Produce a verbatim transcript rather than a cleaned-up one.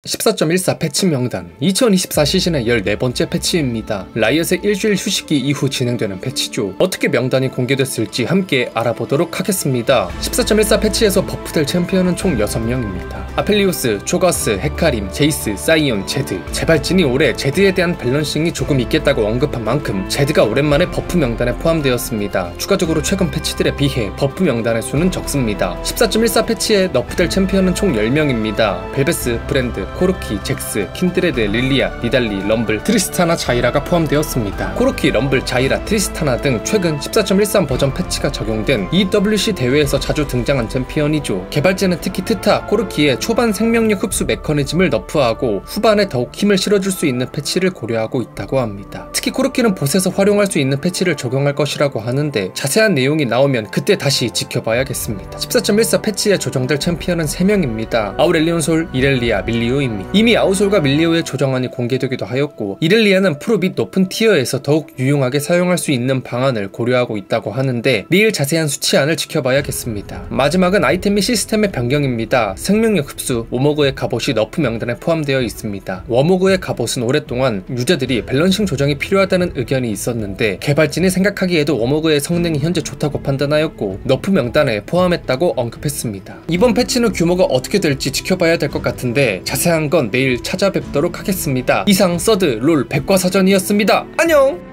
십사 점 일사 패치 명단 이천이십사 시즌의 열네 번째 패치입니다. 라이엇의 일주일 휴식기 이후 진행되는 패치죠. 어떻게 명단이 공개됐을지 함께 알아보도록 하겠습니다. 십사 점 일사 패치에서 버프될 챔피언은 총 여섯 명입니다. 아펠리오스, 초가스, 헤카림, 제이스, 사이온, 제드. 제발진이 올해 제드에 대한 밸런싱이 조금 있겠다고 언급한 만큼 제드가 오랜만에 버프 명단에 포함되었습니다. 추가적으로 최근 패치들에 비해 버프 명단의 수는 적습니다. 십사 점 일사 패치에 너프될 챔피언은 총 열 명입니다. 벨베스, 브랜드, 코르키, 잭스, 킨드레드, 릴리아, 니달리, 럼블, 트리스타나, 자이라가 포함되었습니다. 코르키, 럼블, 자이라, 트리스타나 등 최근 십사 점 일삼 버전 패치가 적용된 이더블유씨 대회에서 자주 등장한 챔피언이죠. 개발자는 특히 트타, 코르키의 초반 생명력 흡수 메커니즘을 너프하고 후반에 더욱 힘을 실어줄 수 있는 패치를 고려하고 있다고 합니다. 특히 코르키는 봇에서 활용할 수 있는 패치를 적용할 것이라고 하는데 자세한 내용이 나오면 그때 다시 지켜봐야겠습니다. 십사 점 일사 패치에 조정될 챔피언은 세 명입니다. 아우렐리온 솔, 이렐리아, 밀리오입니다. 이미 아우솔과 밀리오의 조정안이 공개되기도 하였고 이렐리아는 프로 및 높은 티어에서 더욱 유용하게 사용할 수 있는 방안을 고려하고 있다고 하는데 내일 자세한 수치안을 지켜봐야겠습니다. 마지막은 아이템 및 시스템의 변경입니다. 생명력 흡수, 워모그의 갑옷이 너프 명단에 포함되어 있습니다. 워모그의 갑옷은 오랫동안 유저들이 밸런싱 조정이 필요하다는 의견이 있었는데 개발진이 생각하기에도 워모그의 성능이 현재 좋다고 판단하였고 너프 명단에 포함했다고 언급했습니다. 이번 패치는 규모가 어떻게 될지 지켜봐야 될 것 같은데 자세한 건 내일 찾아뵙도록 하겠습니다. 이상 서드 롤 백과사전이었습니다. 안녕!